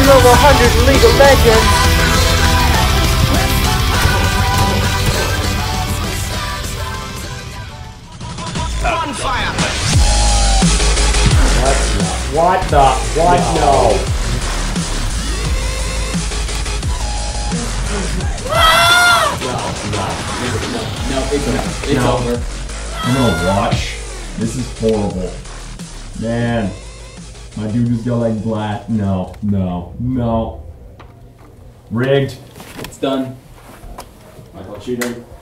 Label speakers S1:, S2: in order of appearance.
S1: level 100 in League of Legends.
S2: Bonfire!
S3: What no.
S4: No, it's over.
S3: I'm gonna watch. This is horrible. Man. My dude just got like black. No. Rigged.
S4: It's done.
S3: Michael cheating.